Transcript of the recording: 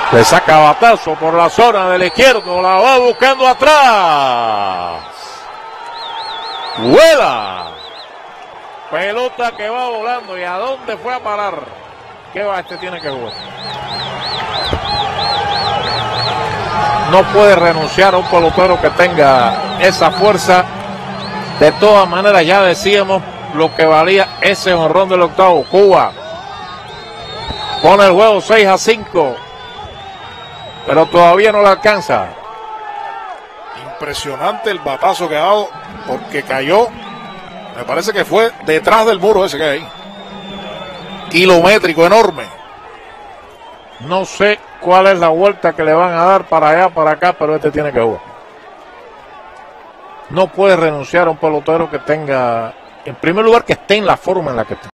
Le saca batazo por la zona del izquierdo, la va buscando atrás. Vuela. Pelota que va volando. ¿Y a dónde fue a parar? ¿Qué va? Este tiene que jugar. No puede renunciar a un pelotero que tenga esa fuerza. De todas maneras, ya decíamos lo que valía ese jonrón del octavo. Cuba pone el juego 6-5, pero todavía no le alcanza. Impresionante el batazo que ha dado, porque cayó, me parece que fue detrás del muro ese que hay ahí. Kilométrico, enorme. No sé cuál es la vuelta que le van a dar para allá, para acá, pero este tiene que jugar. No puede renunciar a un pelotero que tenga, en primer lugar, que esté en la forma en la que está.